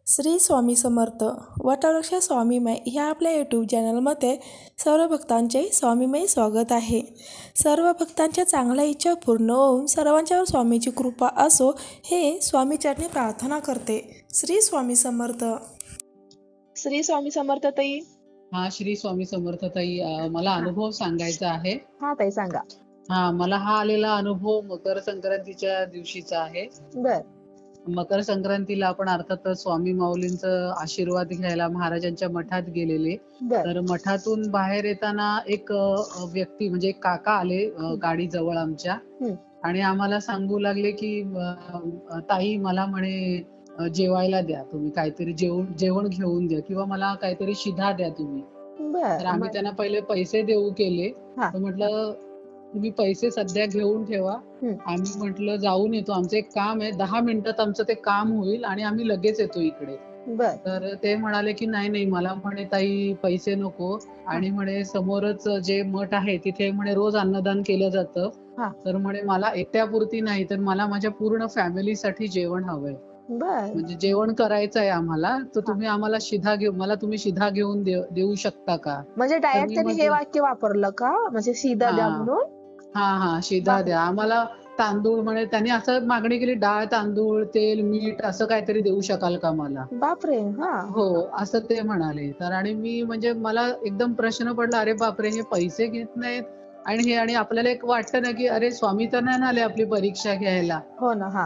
श्री स्वामी समर्थ वटवृक्ष स्वामीमय ह्या आपल्या यूट्यूब चॅनलमध्ये सर्व भक्तांचे स्वामीमय स्वागत आहे. सर्व भक्तांच्या चांगल्या इच्छा पूर्ण होऊन सर्वांच्यावर स्वामीची कृपा असो हे स्वामीचरणी प्रार्थना करते. श्री स्वामी समर्थ. श्री स्वामी समर्थ ताई. हा, श्री स्वामी समर्थ ताई. मला अनुभव सांगायचा आहे. हा ताई सांगा. मला हा आलेला अनुभव मकर संक्रांतीच्या दिवशीचा आहे. बर. मकर संक्रांतीला आपण अर्थातच स्वामी माऊलींचा आशीर्वाद घ्यायला महाराजांच्या मठात गेलेले. तर मठातून बाहेर येताना एक व्यक्ती म्हणजे एक काका आले गाडी जवळ आमच्या आणि आम्हाला सांगू लागले की ताई मला म्हणे जेवायला द्या तुम्ही, काहीतरी जेवण घेऊन द्या किंवा मला काहीतरी शिधा द्या तुम्ही. तर आम्ही त्यांना पहिले पैसे देऊ केले. तर म्हटलं तुम्ही पैसे सध्या घेऊन ठेवा, आम्ही म्हटलं जाऊन येतो, आमचं एक काम आहे, 10 मिनिटात आमचं ते काम होईल आणि आम्ही लगेच येतो इकडे. तर ते म्हणाले की नाही नाही, मला म्हणे ताई पैसे नको आणि म्हणे समोरच जे मठ आहे तिथे म्हणे रोज अन्नदान केलं जातं. तर म्हणे मला एकट्यापुरती नाही तर मला माझ्या पूर्ण फॅमिलीसाठी जेवण हवंय, म्हणजे जेवण करायचं आहे आम्हाला, तर तुम्ही आम्हाला मला तुम्ही शिधा घेऊन देऊ शकता का? म्हणजे डायरेक्ट त्यांनी हे वाक्य वापरलं का, म्हणजे शिधा द्या म्हणून? हा, शिधा द्या आम्हाला. तांदूळ म्हणे त्यांनी असं मागणी केली, डाळ तांदूळ तेल मीठ असं काहीतरी देऊ शकाल का मला? बापरे. हो असं ते म्हणाले. तर आणि मी म्हणजे मला एकदम प्रश्न पडला, अरे बापरे, हे पैसे घेत नाहीत आणि आपल्याला एक वाटतं ना की अरे स्वामी तर नाही आले आपली परीक्षा घ्यायला. हो ना.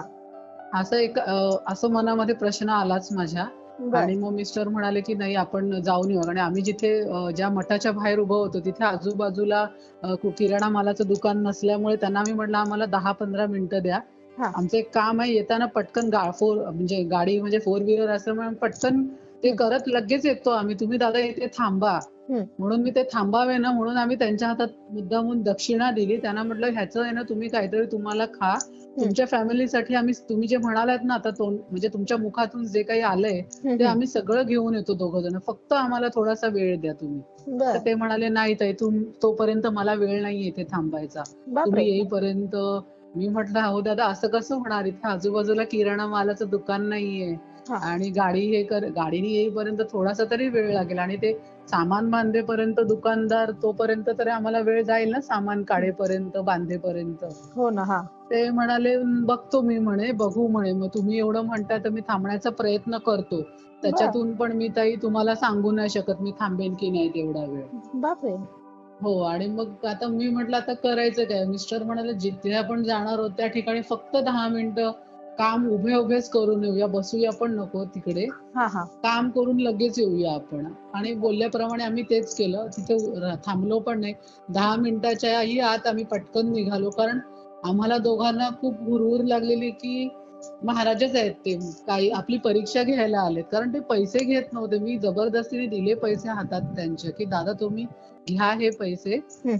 असं मनामध्ये प्रश्न आलाच माझ्या. आणि मग मिस्टर म्हणाले की नाही आपण जाऊन येऊ. आणि आम्ही जिथे ज्या मठाच्या बाहेर उभं होतो तिथे आजूबाजूला किराणा मालाचं दुकान नसल्यामुळे त्यांना मी म्हटलं आम्हाला 10-15 मिनिटं द्या, आमचं एक काम आहे, येताना पटकन म्हणजे गाडी म्हणजे 4 व्हीलर असल्यामुळे पटकन ते करत लगेच येतो आम्ही, तुम्ही दादा इथे थांबा. म्हणून मी ते थांबावे ना म्हणून आम्ही त्यांच्या हातात मुद्दामून दक्षिणा दिली. त्यांना म्हटलं ह्याचं आहे ना तुम्ही काहीतरी तुम्हाला खा, तुमच्या फॅमिलीसाठी आम्ही, तुम्ही जे म्हणालात ना आता म्हणजे तुमच्या मुखातून जे काही आलंय ते आम्ही सगळं घेऊन येतो दोघं जण, फक्त आम्हाला थोडासा वेळ द्या तुम्ही. तर ते म्हणाले नाही ताई तोपर्यंत मला वेळ नाहीये इथे थांबायचा, तुम्ही येईपर्यंत. मी म्हटलं हो दादा असं कसं होणार, इथे आजूबाजूला किराणा मालाचं दुकान नाहीये आणि गाडीने येईपर्यंत थोडासा तरी वेळ लागेल आणि ते सामान बांधेपर्यंत दुकानदार तोपर्यंत तरी आम्हाला वेळ जाईल ना, सामान काढेपर्यंत बांधेपर्यंत. हो ना. ते म्हणाले बघतो मी म्हणे, बघू म्हणे, मग तुम्ही एवढं म्हणताय तर मी थांबण्याचा प्रयत्न करतो, त्याच्यातून पण मी ताई तुम्हाला सांगू नाही शकत मी थांबेन की नाही तेवढा वेळ. बापरे. हो. आणि मग आता मी म्हटलं आता करायचं काय? मिस्टर म्हणाले जिथे आपण जाणार आहोत त्या ठिकाणी फक्त 10 मिनिटं काम उभेच करून येऊया, बसूया पण नको तिकडे, काम करून लगेच येऊया आपण. आणि बोलल्याप्रमाणे आम्ही तेच केलं, तिथे थांबलो पण नाही. 10 मिनिटाच्याही आत आम्ही पटकन निघालो, कारण आम्हाला दोघांना खूप हुरहुर लागलेली की महाराजच आहेत ते, काही आपली परीक्षा घ्यायला आलेत. कारण ते पैसे घेत नव्हते, मी जबरदस्तीने दिले पैसे हातात त्यांच्या की दादा तुम्ही घ्या हे पैसे,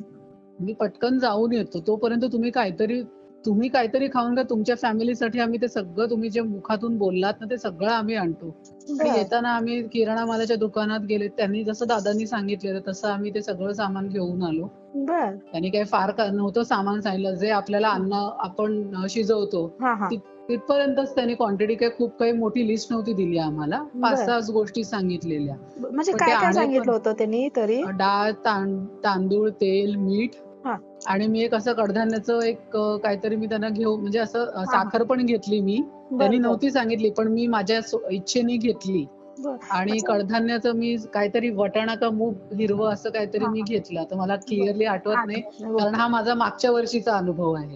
मी पटकन जाऊन येतो, तोपर्यंत तुम्ही काहीतरी खाऊन घ्या, तुमच्या फॅमिलीसाठी आम्ही ते सगळं तुम्ही जे मुखातून बोललात ना ते सगळं आम्ही आणतो. आणि येताना आम्ही किराणा मालाच्या दुकानात गेले, त्यांनी जसं दादांनी सांगितलेलं तसं आम्ही ते सगळं सामान घेऊन आलो. त्यांनी काही फार नव्हतं सामान सांगितलं, जे आपल्याला अन्न आपण शिजवतो तिथपर्यंतच त्यांनी क्वांटिटी, काही खूप काही मोठी लिस्ट नव्हती दिली आम्हाला, 5-6 गोष्टी सांगितलेल्या. म्हणजे काय सांगितलं होतं त्यांनी तरी? डाळ तांदूळ तेल मीठ आणि मी एक असं कडधान्याचं एक काहीतरी मी त्यांना म्हणजे असं साखर पण घेतली मी, त्यांनी नव्हती सांगितली पण मी माझ्या इच्छेने घेतली. आणि कडधान्याचं मी काहीतरी वटाणा का मूग हिरवं असं काहीतरी मी घेतलं, आता मला क्लिअरली आठवत नाही कारण हा माझा मागच्या वर्षीचा अनुभव आहे.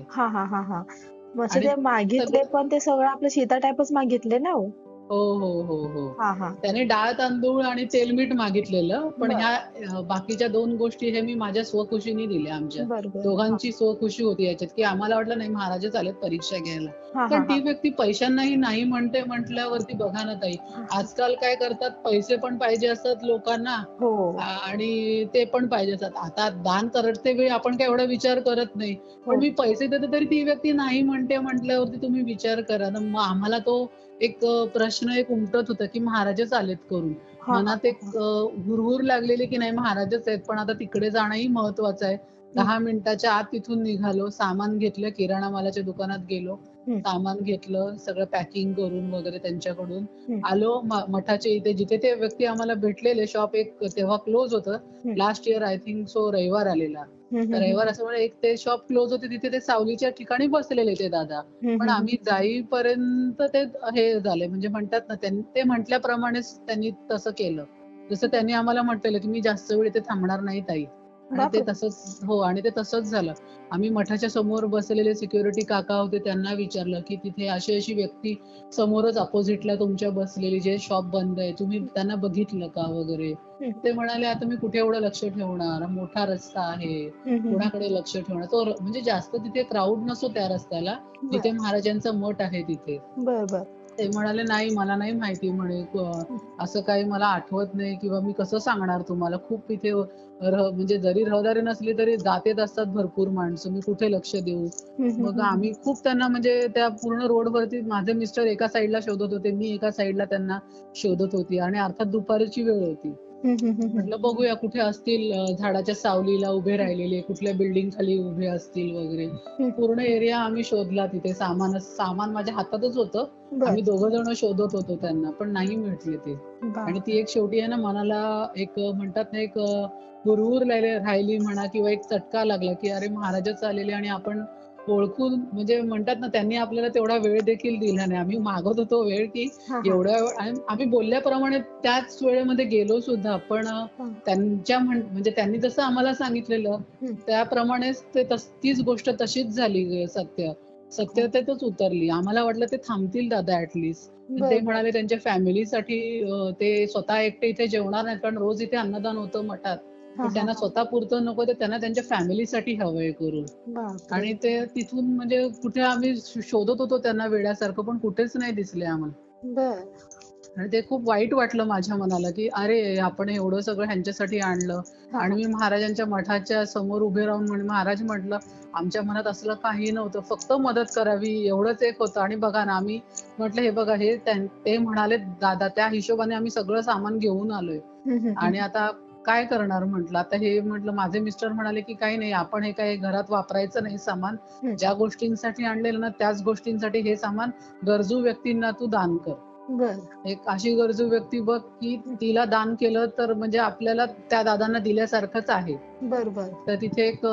म्हणजे ते मागितले पण ते सगळं आपलं शीता टाईपच मागितले ना? हो. त्याने डाळ तांदूळ आणि तेल मीठ मागितलेलं, पण ह्या बाकीच्या 2 गोष्टी हे मी माझ्या स्वखुशीने दिल्या. आमच्या दोघांची स्वखुशी होती याच्यात की आम्हाला वाटलं नाही महाराजच आलेत परीक्षा घ्यायला, पण ती व्यक्ती पैशांनाही नाही म्हणते म्हटल्यावरती बघा ना ताई, आजकाल काय करतात, पैसे पण पाहिजे असतात लोकांना आणि ते पण पाहिजे असतात. आता दान करते वेळी आपण काय एवढा विचार करत नाही, पण मी पैसे देते तरी ती व्यक्ती नाही म्हणते म्हटल्यावरती तुम्ही विचार करा ना. मग आम्हाला तो एक प्रश्न उमटत होता की महाराजच आलेत करून, मनात एक हुरहुर लागलेली की नाही महाराजच आहेत, पण आता तिकडे जाणंही महत्वाचं आहे. 10 मिनिटाच्या आत तिथून निघालो, सामान घेतलं, किराणा मालाच्या दुकानात गेलो हं. सामान घेतलं, सगळं पॅकिंग करून वगैरे त्यांच्याकडून हं. आलो. मठाच्या इथे जिथे ते व्यक्ती आम्हाला भेटलेले, शॉप एक तेव्हा क्लोज होतं. हं. Last year I think so रविवार आलेला. हं, तर हं, हं, रविवार हं. असल्यामुळे एक ते शॉप क्लोज होते, तिथे ते सावलीच्या ठिकाणी बसलेले ते दादा. हं, पण हं, हं. आम्ही जाईपर्यंत ते हे झाले, म्हणजे म्हणतात ना, ते म्हटल्याप्रमाणेच त्यांनी तसं केलं. जसं त्यांनी आम्हाला म्हटलेलं, की "मी जास्त वेळ इथे थांबणार नाही ताई." आणि ते बापरे! तसंच हो, आणि ते तसंच झालं. आम्ही मठाच्या समोर बसलेले सिक्युरिटी काका होते, त्यांना विचारलं, की "तिथे अशी-अशी व्यक्ती समोरच अपोझिटला तुमच्या बसलेली, जे शॉप बंद आहे, तुम्ही त्यांना बघितलं का?" वगैरे. हं. ते म्हणाले, "आता मी कुठे एवढं लक्ष ठेवणार? मोठा रस्ता आहे, हं, हं, हं. कोणाकडे लक्ष ठेवणार?" म्हणजे जास्त तिथे क्राउड नसतो त्या रस्त्याला, जिथे बरं. महाराजांचा मठ आहे तिथे. बरं, बरं. ते म्हणाले, "नाही, मला नाही माहिती," म्हणे, हं. "असं काही मला आठवत नाही किंवा मी कसं सांगणार तुम्हाला? खूप इथे म्हणजे जरी रहदारी नसली तरी जात-येत असतात भरपूर माणसं. मी कुठे लक्ष देऊ?" हं, हं, मग हं, हं. आम्ही खूप त्यांना, म्हणजे त्या पूर्ण रोडवरती माझे मिस्टर एका साइडला शोधत होते, मी एका साइडला त्यांना शोधत होती आणि अर्थात दुपारची वेळ होती. हं, हं, हं, हं. म्हटलं बघूया कुठे असतील, झाडाच्या सावलीला उभे राहिलेले, कुठल्या बिल्डिंग खाली उभे असतील वगैरे. हं. पूर्ण एरिया आम्ही शोधला तिथे. सामान माझ्या हातातच होतं. बरं. आम्ही दोघं जण शोधत होतो त्यांना, पण नाही भेटले ते. आणि ती बापरे! एक शेवटी आहे ना, मनाला एक म्हणतात ना, एक हुरहूर राहिली म्हणा किंवा एक चटका लागला, की अरे महाराजच आलेले आणि आपण ओळखून, म्हणजे म्हणतात ना, त्यांनी आपल्याला तेवढा वेळ देखील दिला नाही. आम्ही मागत होतो वेळ, की हां, हां. एवढ्या वेळ, आणि आम्ही बोलल्याप्रमाणे त्याच वेळेमध्ये गेलो सुद्धा. पण हां. म्हणजे त्यांनी जसं आम्हाला सांगितलेलं हं. त्याप्रमाणेच ते तीच गोष्ट तशीच झाली. हो. सत्यतेतच उतरली. आम्हाला वाटलं ते थांबतील दादा ॲट लीस्ट. पण ते बरं, बरं. म्हणाले त्यांच्या फॅमिलीसाठी ते स्वतः एकटे इथे जेवणार नाहीत, कारण रोज इथे अन्नदान होतं मठात. हां, पण हां, त्यांना हां. स्वतःपुरतं नको, तर त्यांना त्यांच्या फॅमिलीसाठी हवंय करून. बापरे! आणि ते तिथून, म्हणजे कुठे आम्ही शोधत होतो त्यांना वेड्यासारखं, पण कुठेच नाही दिसले आम्हाला. बरं. आणि ते खूप वाईट वाटलं माझ्या मनाला, की अरे, आपण एवढं सगळं ह्यांच्यासाठी आणलं हां, आणि हां. मी महाराजांच्या मठाच्या समोर उभे राहून महाराज म्हटलं, आमच्या मनात असलं काही नव्हतं. फक्त मदत करावी एवढंच एक होतं. आणि बघा ना, आम्ही म्हटलं, हे बघा, ते म्हणाले दादा, त्या हिशोबाने आम्ही सगळं सामान घेऊन आलोय. हं, हं, हं. आणि आता काय करणार म्हटलं. आता हे म्हटलं, माझे मिस्टर म्हणाले, की "काही नाही, आपण हे काही घरात वापरायचं नाही सामान. हं. ज्या गोष्टींसाठी आणलेलं ना, त्याच गोष्टींसाठी हे सामान गरजू व्यक्तींना तू दान कर." बरं. एक अशी गरजू व्यक्ती बघ, की हं. तिला दान केलं तर म्हणजे आपल्याला त्या दादांना दिल्यासारखंच आहे. बरं, बरं. तर तिथे एक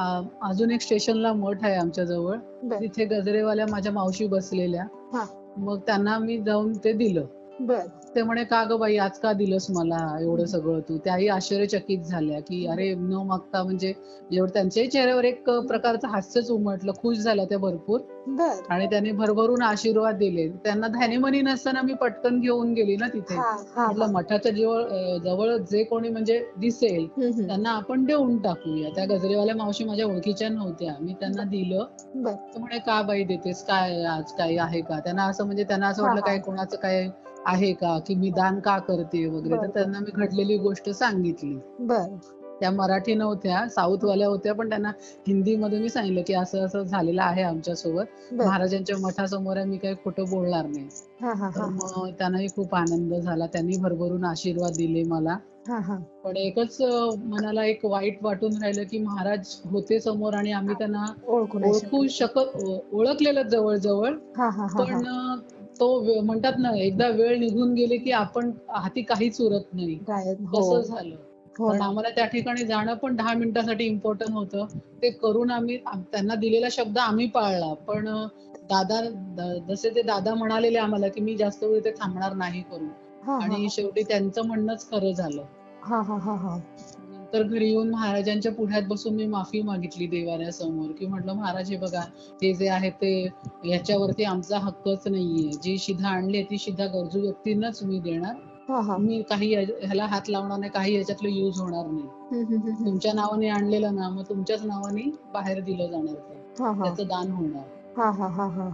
अजून एक स्टेशनला मठ आहे आमच्या जवळ. बरं. तिथे गजरेवाल्या माझ्या मावशी बसलेल्या. हां. मग त्यांना मी जाऊन ते दिलं. बरं. ते म्हणे, "का गं बाई, आज का दिलंस मला हं, एवढं हं. सगळं तू?" त्याही आश्चर्यचकित झाल्या, की बरं. अरे, न मागता, म्हणजे एवढं त्यांच्याही चेहऱ्यावर एक प्रकारचं हास्यच उमटलं. खुश झाल्या त्या भरपूर. बरं. आणि त्यांनी भरभरून आशीर्वाद दिले. त्यांना ध्यानीमनी नसताना मी पटकन घेऊन गेली ना तिथे. हां, हां, म्हटलं हां. मठाच्या जवळ जे कोणी म्हणजे दिसेल, हं, हं. त्यांना आपण देऊन टाकूया. त्या गजरेवाल्या मावशी माझ्या ओळखीच्या नव्हत्या. मी त्यांना बरं, दिलं. बरं. तर म्हणे, "का बाई देतेस? काय आज काही आहे का?" त्यांना असं हां, वाटलं, काय हां. कोणाचं काय आहे का? की मी बरं, दान का करते वगैरे. तर बरं, बरं. त्यांना मी घडलेली गोष्ट सांगितली. बरं. त्या मराठी नव्हत्या, हं. साऊथवाल्या होत्या, पण त्यांना हिंदीमध्ये मी सांगितलं, की असं-असं झालेलं आहे आमच्यासोबत. बरं. महाराजांच्या मठासमोर आहे, मी काही खोटं बोलणार नाही. हां, हां, तर हां, हां. मग त्यांनाही खूप आनंद झाला. त्यांनी भरभरून आशीर्वाद दिले मला. हां, हां. पण एकच मनाला एक वाईट वाटून राहिलं, की महाराज होते समोर आणि आम्ही त्यांना ओळखू नाही शकले. ओळखलेलं जवळ-जवळ. हां, हां, हां, हां. पण तो म्हणतात ना, एकदा वेळ निघून गेली, की आपण हाती काहीच उरत नाही. गायब. हो. तसं झालं. हो कारण ना. आम्हाला त्या ठिकाणी जाणं पण 10 मिनिटासाठी इम्पोर्टंट होतं. ते करून आम्ही त्यांना दिलेला शब्द आम्ही पाळला. पण दादा जसे ते दादा म्हणालेले आम्हाला, की "मी जास्त वेळ इथे थांबणार नाही करून." हां, हां, आणि हां. शेवटी त्यांचं म्हणणंच खरं झालं. हां, हां, हां, हां. नंतर घरी येऊन महाराजांच्या पुढ्यात बसून मी माफी मागितली देवाऱ्यासमोर, की म्हटलं, "महाराज, हे बघा, हे जे आहे ते ह्याच्यावरती आमचा हक्कच नाहीये. जी शिधा आणली ती शिधा गरजू व्यक्तींनाच मी देणार. हां, हां. मी काही ह्याला हात लावणार नाही, काही ह्याच्यातलं यूज होणार नाही. हं, हं, हं, हं. तुमच्या नावाने आणलेलं ना, मग तुमच्याच नावाने बाहेर दिलं जाणार ते. हां, हां. त्याचं दान होणार." हां, हां, हां, हां.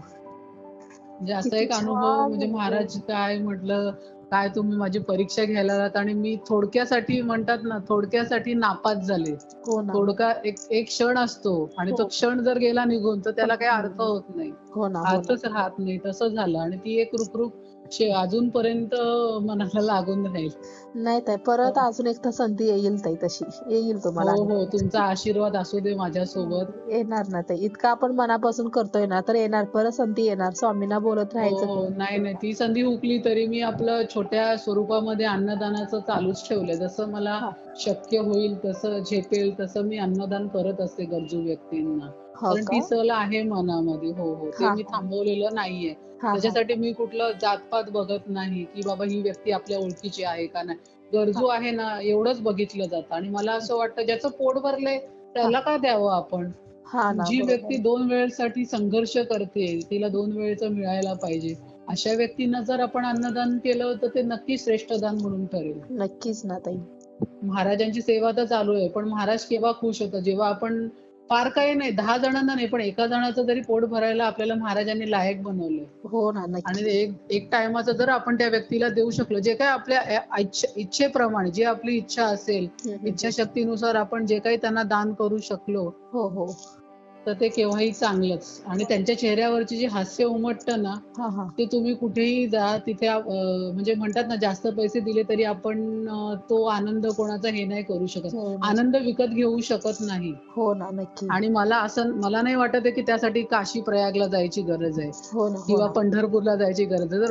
म्हणजे असा किती एक अनुभव, छान म्हणजे म्हणजे महाराज काय म्हटलं, काय तुम्ही माझी परीक्षा घ्यायला आलात आणि मी थोडक्यासाठी, म्हणतात ना, थोडक्यासाठी नापास झाले. हो ना, हो. एक एक क्षण असतो आणि तो हो. क्षण जर गेला निघून, तर तर त्याला काही अर्थ हं. होत नाही. हो ना, हो ना. अर्थच राहत नाही. तसं झालं आणि ती एक रुख अजूनपर्यंत मनाला लागून राहील. नाही ताई, परत अजून एक तर संधी येईल ताई, तशी येईल तुम्हाला हो, आणि हो. परत. तुमचा आशीर्वाद असू दे माझ्यासोबत. येणार ना ताई, इतकं आपण मनापासून करतोय ना, तर येणार, परत संधी येणार. स्वामींना बोलत हो, राहायचं. हो. नाही, नाही. ती संधी हुकली तरी मी आपलं छोट्या स्वरूपामध्ये अन्नदानाचं चालूच ठेवलंय. जसं मला हा. शक्य होईल, तसं झेपेल तसं मी अन्नदान करत असते गरजू व्यक्तींना. हो कारण का? ती सल आहे मनामध्ये. हो, हो. ते हा मी हा थांबवलेलं नाहीये. हा हा त्याच्यासाठी मी कुठलं जात बघत नाही, की बाबा ही व्यक्ती आपल्या ओळखीची आहे का नाही. हा गरजू आहे ना, एवढंच बघितलं जातं आणि मला असं वाटतं ज्याचं पोट भरलंय हा त्याला का द्यावं आपण? हा ना, जी बरोबर. व्यक्ती 2 वेळेसाठी संघर्ष करते, तिला 2 वेळेचं मिळायला पाहिजे. अशा व्यक्तींना जर आपण अन्नदान केलं, तर ते नक्की श्रेष्ठ दान म्हणून ठरेल. नक्कीच ना ताई. महाराजांची सेवा तर चालू आहे, पण महाराज केव्हा खुश होतात, जेव्हा आपण फार काही नाही, 10 जणांना नाही, पण एका जणाचं जरी पोट भरायला आपल्याला महाराजांनी लायक बनवलंय हो ना, आणि नक्की. एक टाईमाचं जर आपण त्या व्यक्तीला देऊ शकलो, जे काही आपल्या इच्छेप्रमाणे जी आपली इच्छा असेल, हम्म. इच्छाशक्तीनुसार आपण जे काही त्यांना दान करू शकलो, हो हो. तर ते केव्हाही चांगलंच. आणि त्यांच्या चेहऱ्यावरची जी हास्य उमटतं ना, हा हा ते तुम्ही कुठेही जा तिथे म्हणजे म्हणतात ना, जास्त पैसे दिले तरी आपण तो आनंद कोणाचा हे नाही करू शकत. हो ना. आनंद विकत घेऊ शकत नाही. हो ना, नक्की. आणि मला नाही वाटत आहे की त्यासाठी काशी प्रयागला जायची गरज आहे हो ना, हो किंवा ना. पंढरपूरला जायची गरज आहे. जर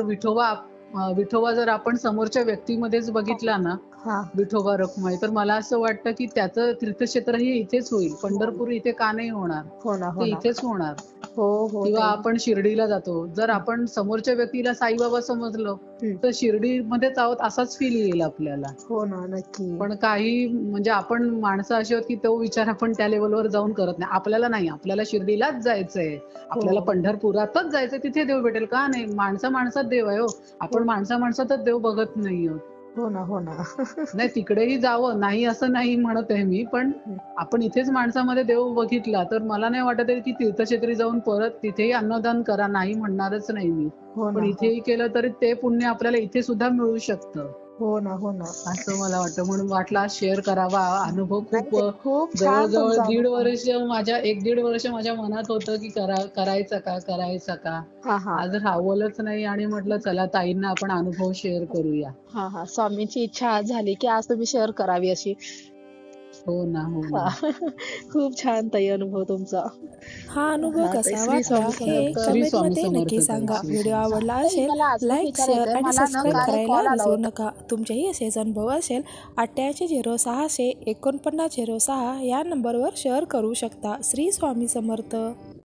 विठोबा जर आपण समोरच्या व्यक्तीमध्येच बघितला ना, हा. विठोबा रखुमाई, तर मला असं वाटतं की त्याचं तीर्थक्षेत्रही इथेच होईल. पंढरपूर इथे का नाही होणार? हो ना, हो ते ना. इथेच होणार. हो हो किंवा ताई. आपण शिर्डीला जातो. जर आपण समोरच्या व्यक्तीला साईबाबा समजलं, तर शिर्डीमध्येच आहोत असाच फील येईल आपल्याला. हो ना, नक्की. पण काही म्हणजे आपण माणसं अशी आहोत की तो विचार आपण त्या लेव्हलवर जाऊन करत नाही. आपल्याला नाही, आपल्याला शिर्डीलाच जायचंय. आपल्याला हो. पंढरपुरातच जायचंय, तिथे देव भेटेल. का नाही? माणसात देव आहे हो. हो आपण माणसातच देव बघत नाही आहोत. हो ना, हो ना. नाही तिकडेही जावं, नाही असं नाही म्हणत आहे मी, पण आपण इथेच माणसामध्ये देव बघितला, तर मला नाही वाटत आहे की तीर्थक्षेत्री जाऊन परत तिथेही अन्नदान करा, नाही म्हणणारच नाही मी. हो पण ना, हो. इथेही केलं तरी ते पुण्य आपल्याला इथे सुद्धा मिळू शकतं. हो ना, हो ना. असं मला वाटतं. म्हणून वाटलं आज शेअर करावा. अनुभव नाही खूप ताई, खूप छान जवळ-जवळ तुमचा दीड अनुभव. वर्ष 1.5 वर्ष माझ्या मनात होतं की करायचं का, करायचं का? हा हा आज राहवलंच नाही आणि म्हटलं चला ताईंना आपण अनुभव शेअर करूया. हा हा स्वामींची इच्छा आज झाली की आज तुम्ही शेअर करावी अशी. हो ना, हो हा. ना. खूप छान ताई अनुभव तुमचा. हा अनुभव हा ताई, कसा श्री वाटला स्वामी हे समर्थ. श्री स्वामी कमेंटमध्ये समर्थ नक्की ताई, सांगा. श्री व्हिडिओ स्वामी आवडला समर्थ. ताई, असेल मला अजून लाईक, शेअर विचारायचंय, आणि मला ना सबस्क्राईब काल एक करायला कॉल आला विसरू होता. नका. तुमच्याही असेच अनुभव असेल 8806 4906 या नंबरवर शेअर करू शकता. श्री स्वामी समर्थ.